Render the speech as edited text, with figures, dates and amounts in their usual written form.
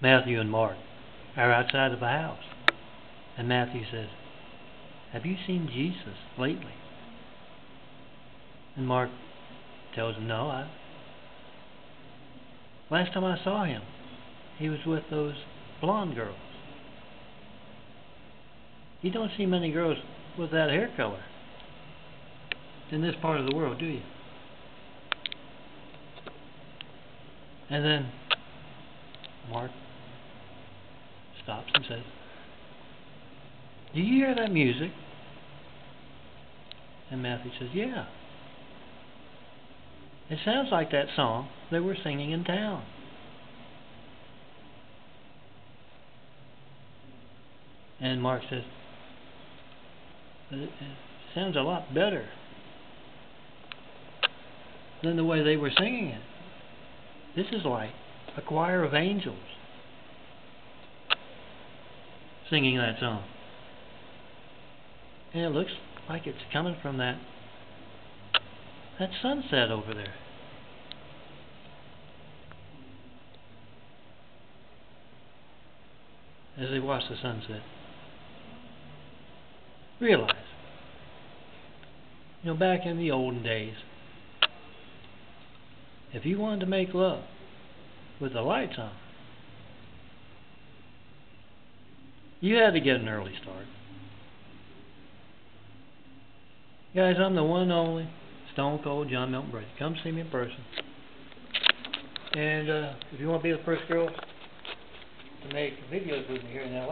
Matthew and Mark are outside of a house. And Matthew says, "Have you seen Jesus lately?" And Mark tells him, "No, last time I saw him, he was with those blonde girls. You don't see many girls with that hair color in this part of the world, do you?" And then Mark stops and says, "Do you hear that music?" And Matthew says, "Yeah. It sounds like that song they were singing in town." And Mark says, "It sounds a lot better than the way they were singing it. This is like a choir of angels singing that song. And it looks like it's coming from that sunset over there." As they watch the sunset, realize, back in the olden days, if you wanted to make love with the lights on, you had to get an early start. Guys, I'm the one and only Stone Cold John Milton Brady. Come see me in person. And if you want to be the first girl to make videos with me here in LA,